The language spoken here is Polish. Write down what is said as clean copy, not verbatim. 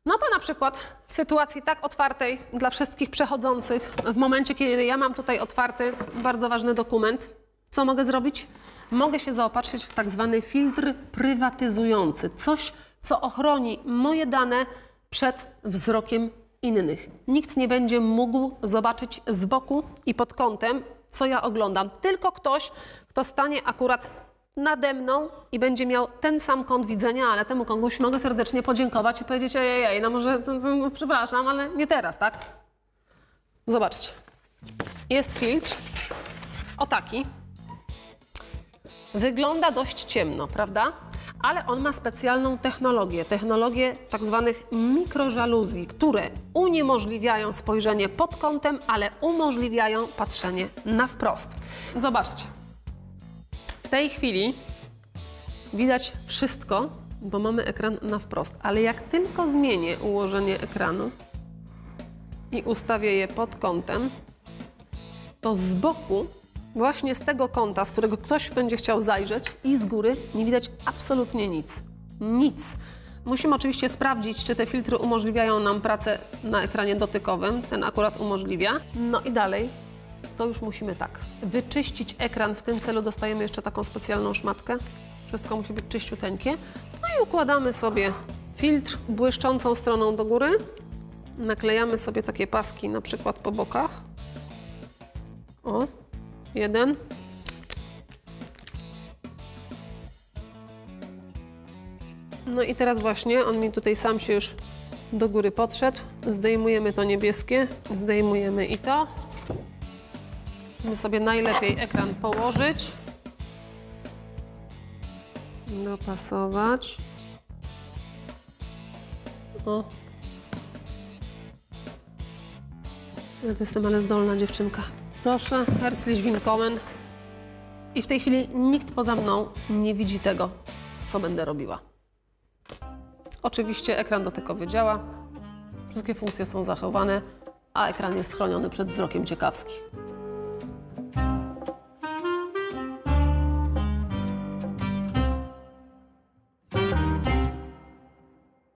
No to na przykład w sytuacji tak otwartej dla wszystkich przechodzących, w momencie, kiedy ja mam tutaj otwarty bardzo ważny dokument, co mogę zrobić? Mogę się zaopatrzyć w tak zwany filtr prywatyzujący. Coś, co ochroni moje dane przed wzrokiem innych. Nikt nie będzie mógł zobaczyć z boku i pod kątem, co ja oglądam. Tylko ktoś, kto stanie akurat nade mną i będzie miał ten sam kąt widzenia, ale temu komuś mogę serdecznie podziękować i powiedzieć: ojej, no może, no, przepraszam, ale nie teraz, tak? Zobaczcie. Jest filtr, o taki. Wygląda dość ciemno, prawda? Ale on ma specjalną technologię tak zwanych mikrożaluzji, które uniemożliwiają spojrzenie pod kątem, ale umożliwiają patrzenie na wprost. Zobaczcie. W tej chwili widać wszystko, bo mamy ekran na wprost, ale jak tylko zmienię ułożenie ekranu i ustawię je pod kątem, to z boku, właśnie z tego kąta, z którego ktoś będzie chciał zajrzeć, i z góry nie widać absolutnie nic. Nic. Musimy oczywiście sprawdzić, czy te filtry umożliwiają nam pracę na ekranie dotykowym. Ten akurat umożliwia. No i dalej to już musimy tak wyczyścić ekran. W tym celu dostajemy jeszcze taką specjalną szmatkę. Wszystko musi być czyściuteńkie. No i układamy sobie filtr błyszczącą stroną do góry. Naklejamy sobie takie paski na przykład po bokach. O, jeden. No i teraz właśnie on mi tutaj sam się już do góry podszedł. Zdejmujemy to niebieskie, zdejmujemy i to. Musimy sobie najlepiej ekran położyć. Dopasować. O. Ja to jestem ale zdolna dziewczynka. Proszę, herzlich willkommen. I w tej chwili nikt poza mną nie widzi tego, co będę robiła. Oczywiście ekran dotykowy działa, wszystkie funkcje są zachowane, a ekran jest chroniony przed wzrokiem ciekawskich.